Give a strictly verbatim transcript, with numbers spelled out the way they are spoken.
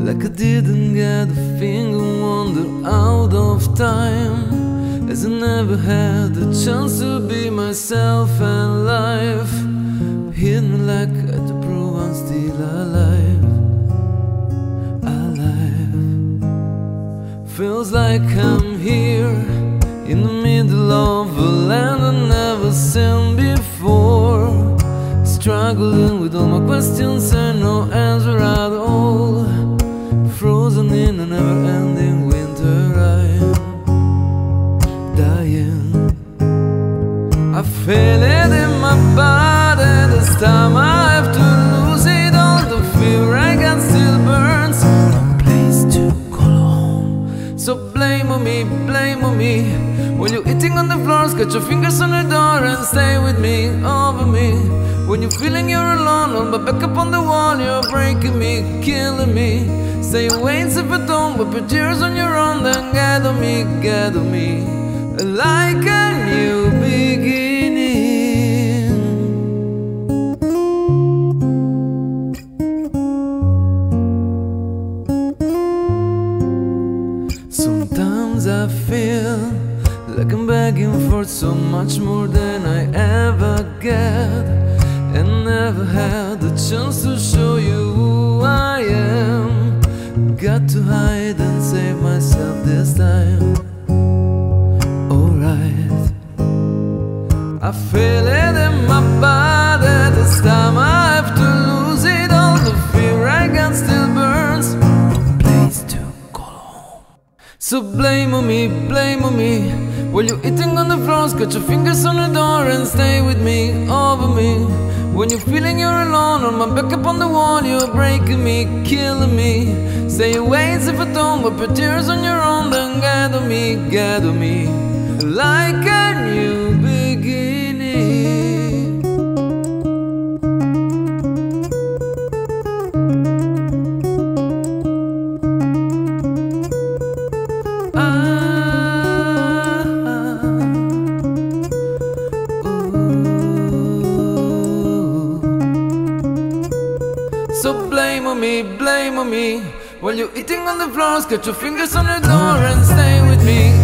like I didn't get a finger wonder out of time, as I never had the chance to be myself and life hit me like to prove I'm still alive. Alive. Feels like I'm here in the middle of a land I've never seen before, struggling with all my questions and no answer at all, frozen in a never-ending winter. I'm dying. I feel it in my body this time. I have to lose it all. The fear I got still burns. No place to call home. So blame on me, blame on me. When you're eating on the floor, got your fingers on the door and stay with me, over me. When you're feeling you're alone, on my back up on the wall, you're breaking me, killing me. Say waits if I don't, but put tears on your own, then gather me, gather me, like a new beginning. Sometimes I feel like I'm begging for so much more than I ever get, and never had the chance to show you who I am. Got to hide and save myself this time. Alright, I feel it in my body this time. I have to lose it all. The fear I got still burns. No place to call home. So blame on me, blame on me. While you're eating on the floor, got your fingers on the door and stay with me, over me. When you're feeling you're alone, on my back up on the wall, you're breaking me, killing me. Say waits if I don't, but put tears on your own, then gather me, gather me, like a new beginning. Ah, ooh. So blame on me, blame on me. While you're eating on the floor, got your fingers on the door and stay with me.